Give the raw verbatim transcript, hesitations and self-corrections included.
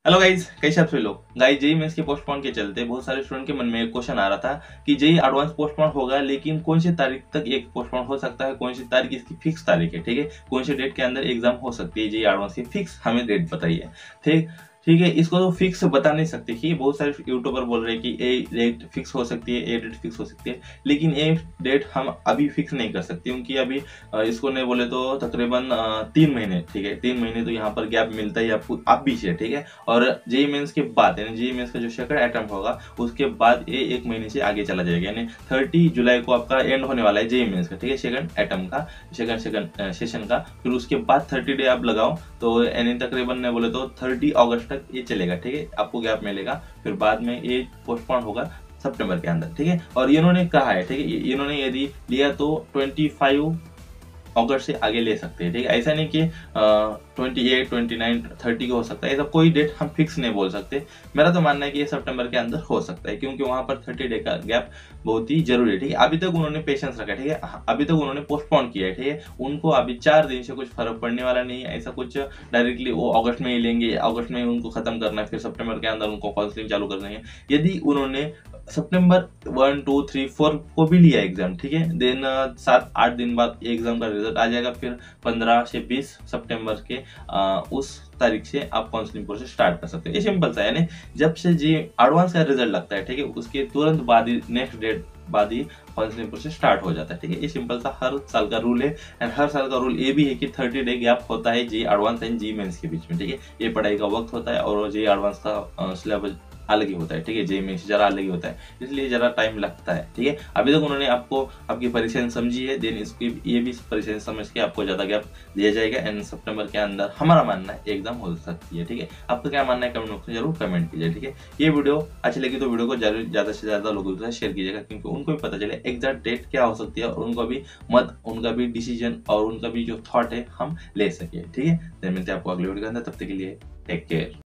Hello guys, कैसे आप सभी लोग। गाइज, जेई मेंस के पोस्टपोन के चलते बहुत सारे स्टूडेंट के मन में एक क्वेश्चन आ रहा था कि जेई एडवांस पोस्टपोन होगा, लेकिन कौन सी तारीख तक एक पोस्टपोन हो सकता है, कौन सी तारीख इसकी फिक्स तारीख है। ठीक है, कौन सी डेट के अंदर एग्जाम हो सकती है जेई एडवांस की, फिक्स हमें डेट बताइए। ठीक ठीक है, इसको तो फिक्स बता नहीं सकते कि बहुत सारे यूट्यूबर बोल रहे हैं कि ए डेट फिक्स हो सकती है, ए डेट फिक्स हो सकती है, लेकिन ए डेट हम अभी फिक्स नहीं कर सकते क्योंकि अभी इसको नहीं बोले तो तकरीबन तीन महीने ठीक है, तीन महीने तो यहाँ पर गैप मिलता है आपको अब भी से। ठीक है, और जेई मेंस के बाद यानी जेई मेंस का जो सेकंड अटेम्प्ट होगा उसके बाद ये एक महीने से आगे चला जाएगा, यानी थर्टी जुलाई को आपका एंड होने वाला है जेई मेंस का। ठीक है, सेकंड अटेम्प्ट का, सेकंड सेकंड सेशन का, फिर उसके बाद थर्टी डे आप लगाओ तो यानी तकरीबन नहीं बोले तो थर्टी अगस्त तक ये चलेगा। ठीक है, आपको गैप मिलेगा, फिर बाद में ये पोस्टपोन होगा सितंबर के अंदर। ठीक है, और इन्होंने कहा है, ठीक है, इन्होंने यदि लिया तो ट्वेंटी फाइव अगस्त से आगे ले सकते हैं। ठीक है, ऐसा नहीं कि twenty eight twenty nine thirty को हो सकता है, ऐसा कोई डेट हम फिक्स नहीं बोल सकते। मेरा तो मानना है कि ये सितंबर के अंदर हो सकता है क्योंकि वहां पर थर्टी डे का गैप बहुत ही जरूरी है। ठीक है, अभी तक उन्होंने पेशेंस रखा है, ठीक है, अभी तक उन्होंने पोस्टपोन किया है। ठीक है, उनको अभी चार दिन से कुछ फर्क पड़ने वाला नहीं है, ऐसा कुछ डायरेक्टली वो अगस्त में ही लेंगे, अगस्त में ही उनको खत्म करना है, फिर सितंबर के अंदर उनको काउंसलिंग चालू करनी है। यदि उन्होंने सितंबर वन टू थ्री फोर को भी लिया एग्जाम, ठीक है, देन सात आठ दिन बाद एग्जाम का रिजल्ट आ जाएगा, फिर पंद्रह से बीस सितंबर के आ, उस तारीख से आप काउंसलिंग प्रोसेस स्टार्ट कर सकते हैं। ये सिंपल सा है, यानी जब से जी एडवांस का रिजल्ट लगता है, ठीक है, उसके तुरंत बाद ही नेक्स्ट डेट बाद ही काउंसलिंग प्रोसेस स्टार्ट हो जाता है। ठीक है, ये सिंपल सा हर साल का रूल है, एंड हर साल का रूल ये भी है कि थर्टी डे गैप होता है JEE advance and JEE Mains के बीच में। ठीक है, ये पढ़ाई का वक्त होता है और जी एडवांस का सिलेबस अलग ही होता है। ठीक है, जेई मेंस जरा अलग ही होता है, इसलिए जरा टाइम लगता है। ठीक है, अभी तक उन्होंने आपको आपकी परेशानी समझी है, देन इसकी ये भी परेशानी समझ के आपको ज्यादा गैप दिया जाएगा, एंड सितंबर के अंदर हमारा मानना है एग्जाम हो सकती है। ठीक है, आपका क्या मानना है कमेंट बॉक्स में जरूर कमेंट कीजिए। ठीक है, ये वीडियो अच्छी लगी तो वीडियो को ज्यादा से ज्यादा लोगों के साथ शेयर कीजिएगा क्योंकि उनको भी पता चले एग्जैक्ट डेट क्या हो सकती है और उनका भी मत, उनका भी डिसीजन और उनका भी जो थॉट है हम ले सके। ठीक है, मिलते हैं आपको अगले वीडियो के अंदर, तब तक के लिए टेक केयर।